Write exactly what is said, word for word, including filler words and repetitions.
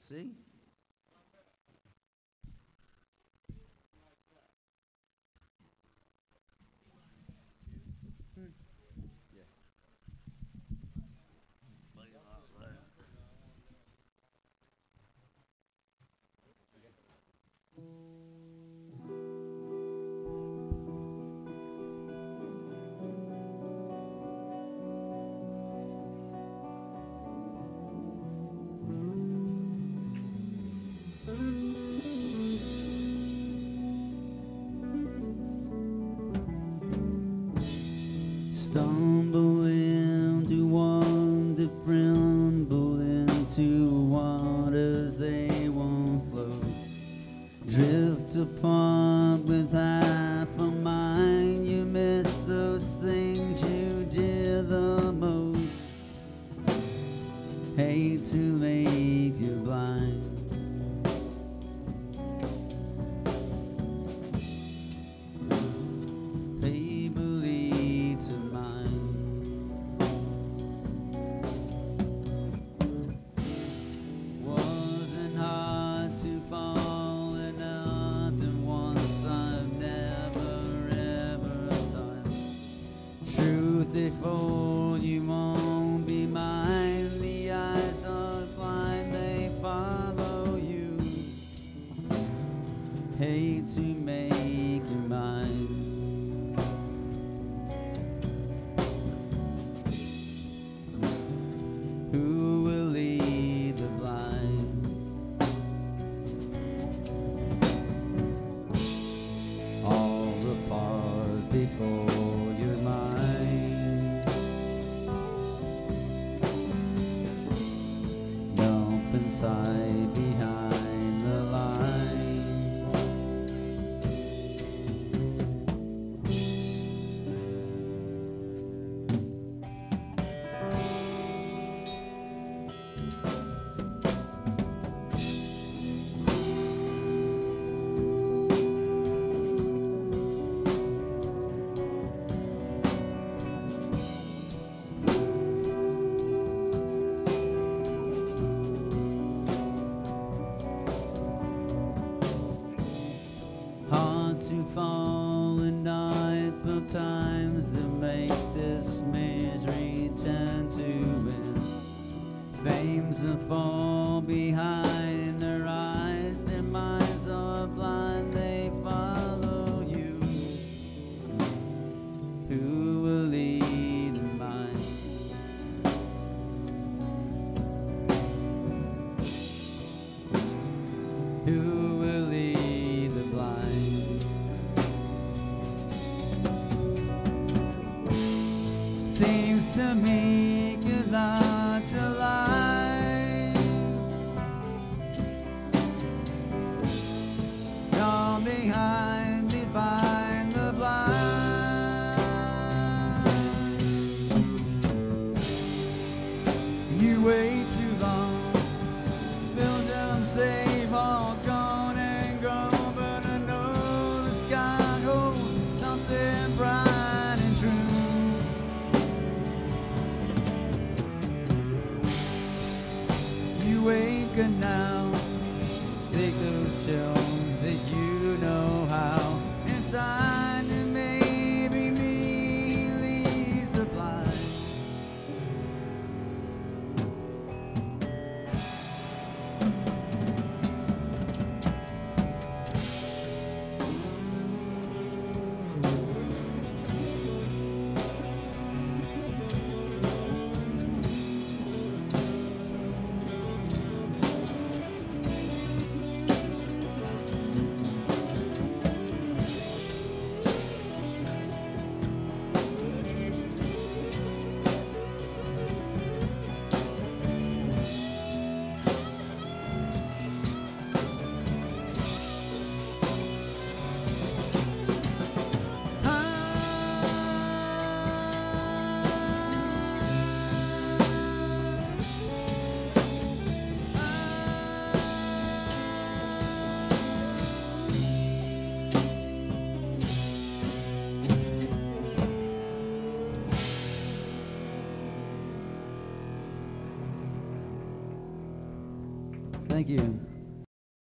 See? Hmm. Yeah. Stumble into one that tremble into waters they won't float. Drift apart with half a mind. You miss those things you did the most. Hate to make you blind. Hate to make you mine. Who will lead the blind? All apart before your mind. Jump inside behind the line. Hard to fall and die at times to make this misery turn to win. Fames that fall behind their eyes, their minds are blind, they follow you. Who will lead the mind? Who will lead the blind? Seems to me good lot to lie. Down behind, behind the blind. You wait too long, buildings they've all gone and gone, but I know the sky holds something bright and true. You ain't good now. Take those chills that you know how. Inside to maybe me leads the blind. Thank you.